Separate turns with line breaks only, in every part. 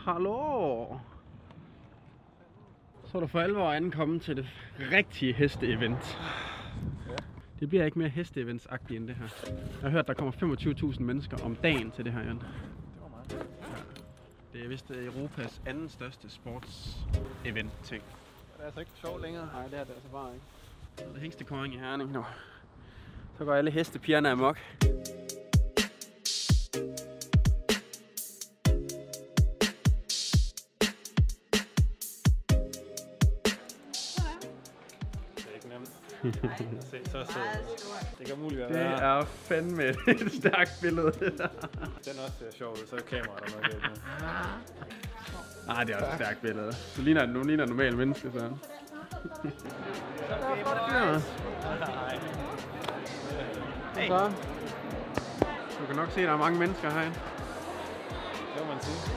Hallo! Så er du for alvor ankommet til det rigtige heste-event.
Ja.
Det bliver ikke mere heste-events-agtigt end det her. Jeg har hørt, der kommer 25.000 mennesker om dagen til det her, Jan.
Det var meget.
Ja. Det er vist Europas anden største sports-event-ting.
Det er altså ikke sjovt længere.
Nej, det er det altså bare ikke. Så er der hængstekøring i Herning nu. Så går alle hestepigerne amok.
Så det kan muligt
Det
være.
er fandme et stærkt billede.
Den også ser sjov ud, så er kameraet der nok ikke.
Nej, det er også et stærkt billede. Du ligner et normalt menneske, så.
Hey.
Så. Du kan nok se, at der er mange mennesker herinde.
Det må man sige.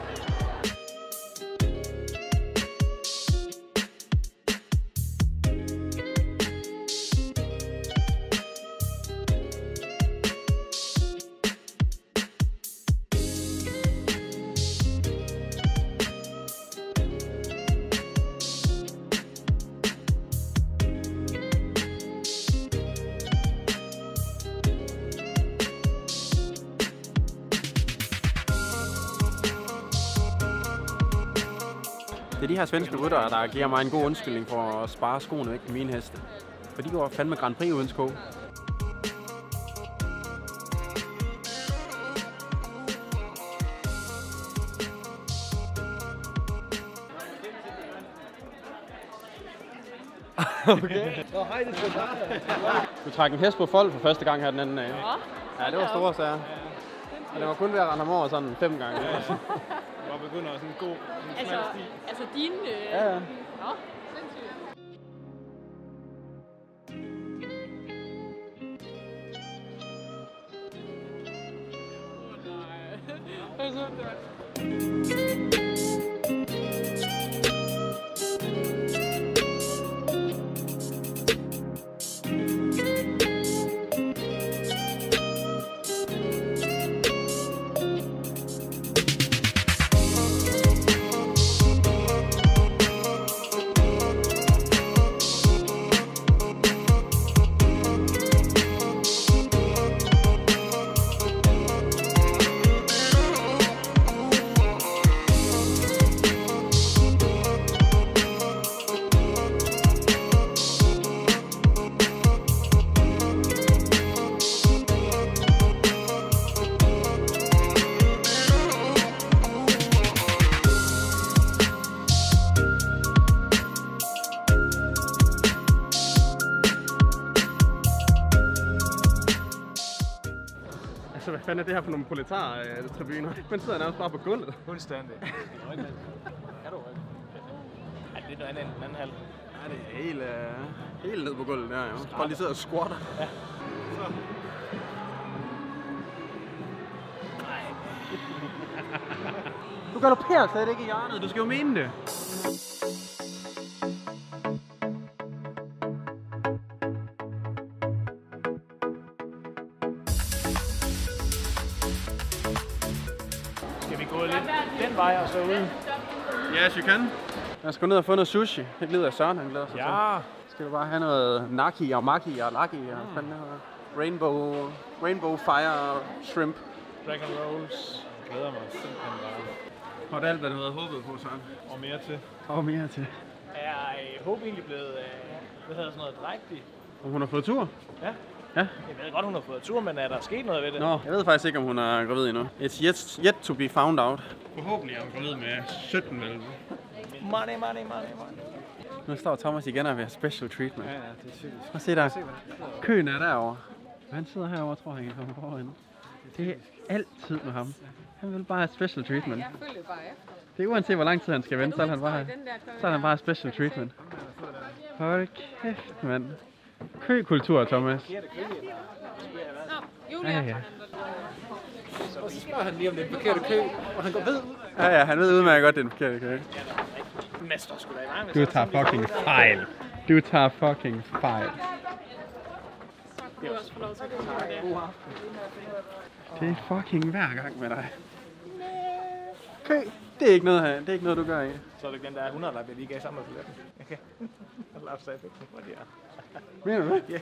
Det er de her svenske ryttere, der giver mig en god undskyldning for at spare skoene væk på mine heste. For de går fandme Grand Prix uden sko.
Okay. Nå, hej, det skal bare.
Du trak en hest på fold for første gang her den anden dag. Ja, det var store sager. Og det var kun ved at rende ham over sådan 5 gange.
Ja. Og begynder sådan en god
Altså din...
Ja, ja.
Nå, sindssygt.
Altså, hvad fanden er det her for nogle proletar-tribuner? Man sidder nærmest bare på gulvet.
Fuldstændig. Kan du ikke? Ja, det er noget andet end den anden halv.
Ja, det er helt ned på gulvet der, jo. Bare lige sidder og squatter.
Ja. Så.
Du galopperer slet ikke i hjørnet, du skal jo mene det.
Skal vi gå lidt den vej og så ud?
Yes, you can. Jeg skal ned og få noget sushi. Det glæder jeg Søren, han glæder sig til.
Ja.
Skal vi bare have noget naki og maki og laki og fanden Rainbow Fire Shrimp.
Dragon Rolls. Jeg glæder mig simpelthen bare.
Og det er alt, hvad du havde håbet på, Søren.
Og mere til.
Og mere til.
Er Håb egentlig blevet, hvad hedder sådan noget, drægtig?
Om hun har fået tur?
Ja.
Ja.
Jeg ved godt, hun har fået tur, men er der sket noget ved det?
Nå, jeg ved faktisk ikke, om hun er gravid endnu. It's yet to be found out. Forhåbentlig er hun gravid med 17 vel.
Money.
Nu står Thomas igen og vil have special treatment.
Ja, det er typisk.
Prøv at se der. Køen er derovre. Han sidder herovre, tror jeg, han kan komme foran. Det er altid med ham. Han vil bare have special treatment.
Jeg følger bare efter.
Det er uanset hvor lang tid han skal vente, så er han bare special treatment. Hold kæft, mand. Køkultur, Thomas.
Nå, Julia.
Ja, ja.
Og så spørger han lige om det er en forkert kø, og han går ved.
Ja, han ved udmærket godt, det er en forkert kø.
Mester skulle da i gang.
Du tager fucking fejl. Du tager fucking fejl. Det er fucking hver gang med dig. Kø, det er ikke noget her. Det er ikke noget, du gør i.
Så er det den der 100, der bliver lige gav sammen med billetten. Okay. Jeg lader sig effekten for det her.
Mener du det?
Ja.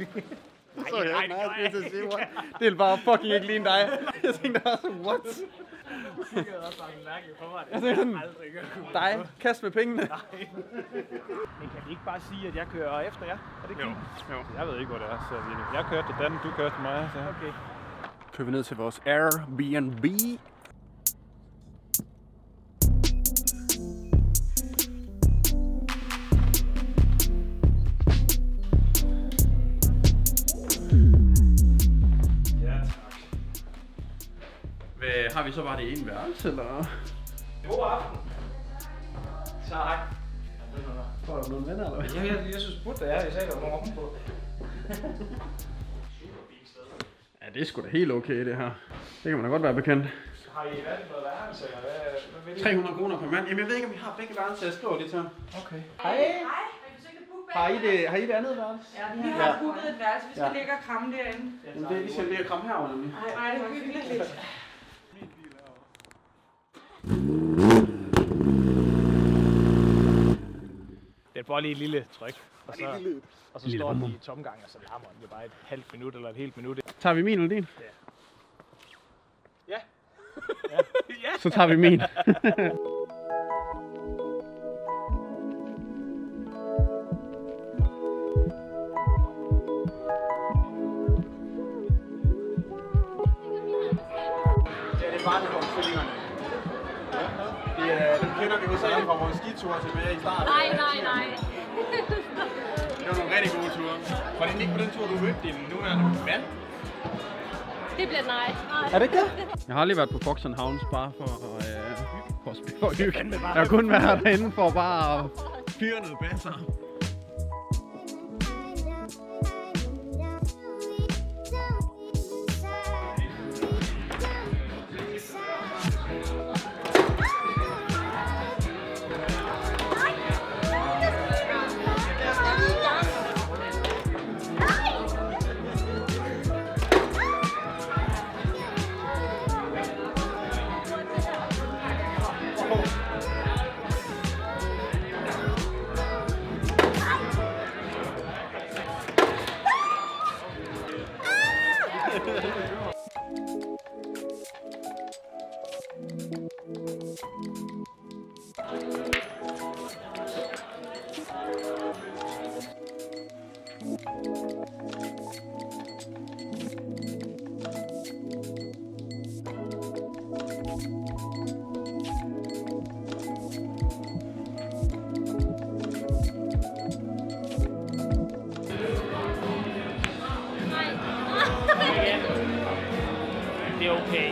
Nej, det er bare fucking ikke ligne dig. Jeg tænkte også, what?
Jeg havde også bare en mærke for mig.
Jeg tænkte sådan, dig, kast med pengene.
Men kan vi ikke bare sige, at jeg kører efter jer? Er det ikke
Jo. Jeg ved ikke, hvor det er, så jeg kørte til Dan, du kørte til mig. Så.
Okay.
Kører vi ned til vores Airbnb. Har vi så bare det ene værelse, eller?
God aften. Tak.
Får du nogle venner, eller hvad?
Jeg synes, det er. Jeg sagde, der var nogen oven på.
Ja, det er sgu da helt okay, det her. Det kan man da godt være bekendt.
Har I valgt noget værelse, eller hvad vil I?
300 kroner per mand. Jamen, jeg ved ikke, om vi har begge værelser. Jeg skriver lige til ham.
Okay.
Hej. Har I det andet værelse?
Ja, vi har booket et værelse. Vi skal ligge og kramme derinde.
Jamen, det er ligesom det at kramme herovre, nemlig.
Nej, det er hyggeligt.
Det er bare lige et lille tryk. Og så står den i tomgang, og så larmer den jo bare et halvt minut eller et helt minut.
Tager vi min eller din?
Ja.
Så tager vi min.
Det er bare det for omstillingerne. Dem kender vi hovedsageligt fra vores skiture tilbage i starten.
Nej.
Det var nogle rigtig gode ture. Var det ikke på den tur, du mødte din nuværende mand?
Det bliver nej.
Er det ikke det? Jeg har lige været på Fox & Hounds bare for at hygge. Jeg har kun været derinde for bare at fyre noget basser.
Det er okay.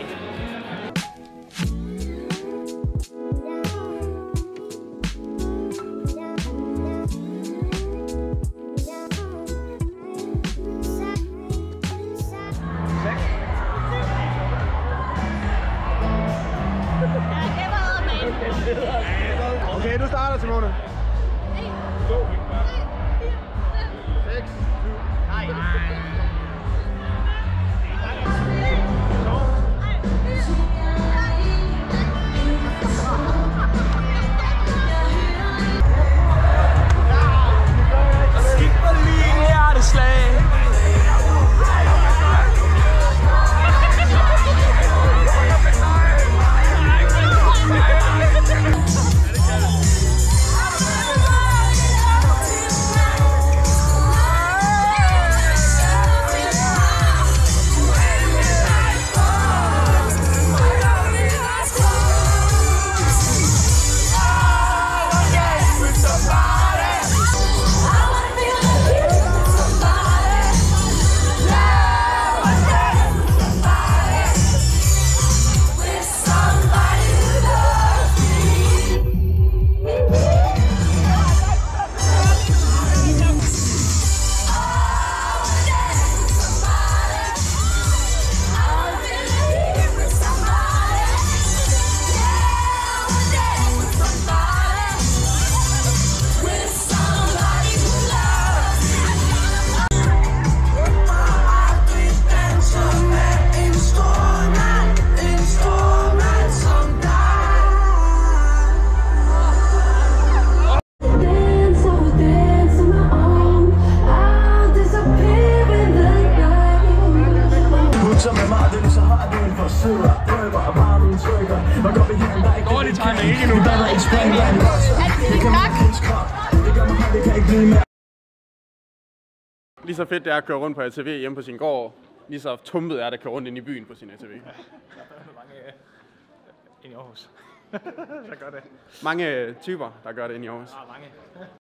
Okay, du starter, Simone. 2, 6, 7, nej.
Lige så fedt det er at køre rundt på ATV hjemme på sin gård, lige så tumpet er det at køre rundt ind i byen på sin ATV.
Der er mange ind i Aarhus, der gør det.
Mange typer, der gør det ind i Aarhus.
Der er mange.